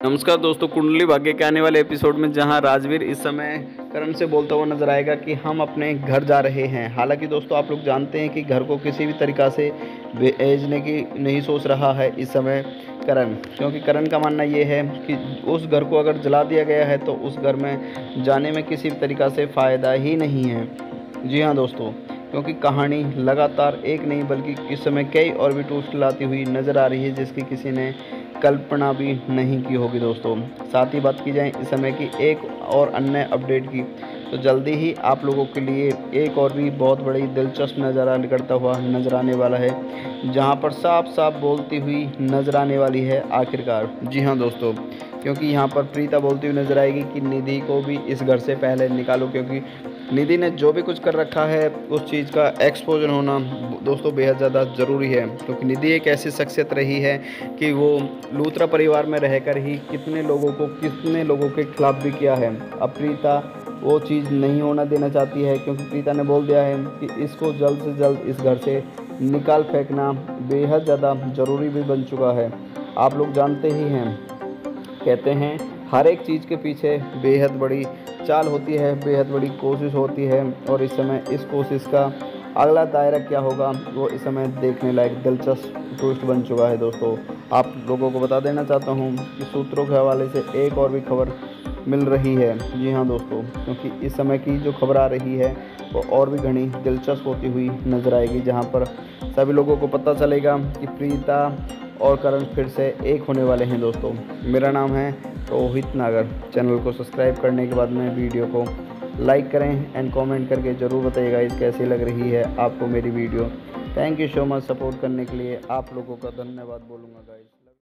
नमस्कार दोस्तों, कुंडली भाग्य के आने वाले एपिसोड में जहां राजवीर इस समय करण से बोलता हुआ नजर आएगा कि हम अपने घर जा रहे हैं। हालांकि दोस्तों आप लोग जानते हैं कि घर को किसी भी तरीक़ा से भेजने की नहीं सोच रहा है इस समय करण, क्योंकि करण का मानना ये है कि उस घर को अगर जला दिया गया है तो उस घर में जाने में किसी भी तरीक़ा से फ़ायदा ही नहीं है। जी हाँ दोस्तों, क्योंकि कहानी लगातार एक नहीं बल्कि इस समय कई और भी ट्विस्ट लाती हुई नज़र आ रही है, जिसकी किसी ने कल्पना भी नहीं की होगी दोस्तों। साथ ही बात की जाए इस समय की एक और अन्य अपडेट की, तो जल्दी ही आप लोगों के लिए एक और भी बहुत बड़ी दिलचस्प नज़ारा निकलता हुआ नज़र आने वाला है, जहां पर साफ साफ बोलती हुई नज़र आने वाली है आखिरकार। जी हाँ दोस्तों, क्योंकि यहाँ पर प्रीता बोलती हुई नज़र आएगी कि निधि को भी इस घर से पहले निकालो, क्योंकि निधि ने जो भी कुछ कर रखा है उस चीज़ का एक्सपोजर होना दोस्तों बेहद ज़्यादा ज़रूरी है। क्योंकि निधि एक ऐसी शख्सियत रही है कि वो लूथरा परिवार में रहकर ही कितने लोगों के खिलाफ भी किया है। अब प्रीता वो चीज़ नहीं होना देना चाहती है, क्योंकि प्रीता ने बोल दिया है कि इसको जल्द से जल्द इस घर से निकाल फेंकना बेहद ज़्यादा ज़रूरी भी बन चुका है। आप लोग जानते ही हैं, कहते हैं हर एक चीज़ के पीछे बेहद बड़ी चाल होती है, बेहद बड़ी कोशिश होती है, और इस समय इस कोशिश का अगला दायरा क्या होगा वो इस समय देखने लायक दिलचस्प ट्विस्ट बन चुका है दोस्तों। आप लोगों को बता देना चाहता हूँ कि सूत्रों के हवाले से एक और भी खबर मिल रही है। जी हाँ दोस्तों, क्योंकि इस समय की जो खबर आ रही है वो और भी घनी दिलचस्प होती हुई नज़र आएगी, जहाँ पर सभी लोगों को पता चलेगा कि प्रीता और करण फिर से एक होने वाले हैं दोस्तों। मेरा नाम है रोहित नागर। चैनल को सब्सक्राइब करने के बाद में वीडियो को लाइक करें एंड कमेंट करके ज़रूर बताइएगा इस कैसी लग रही है आपको मेरी वीडियो। Thank you so much support करने के लिए, आप लोगों का धन्यवाद बोलूँगा।